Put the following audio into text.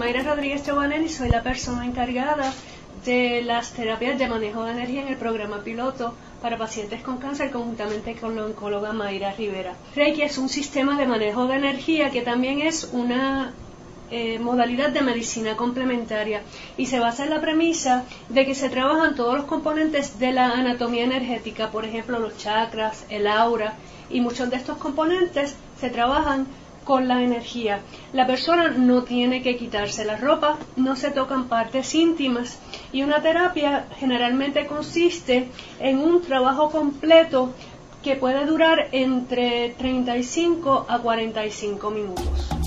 Mayra Rodríguez Giovanelli, soy la persona encargada de las terapias de manejo de energía en el programa piloto para pacientes con cáncer, conjuntamente con la oncóloga Mayra Rivera. Reiki es un sistema de manejo de energía que también es una modalidad de medicina complementaria y se basa en la premisa de que se trabajan todos los componentes de la anatomía energética, por ejemplo los chakras, el aura, y muchos de estos componentes se trabajan con la energía. La persona no tiene que quitarse la ropa, no se tocan partes íntimas, y una terapia generalmente consiste en un trabajo completo que puede durar entre 35 a 45 minutos.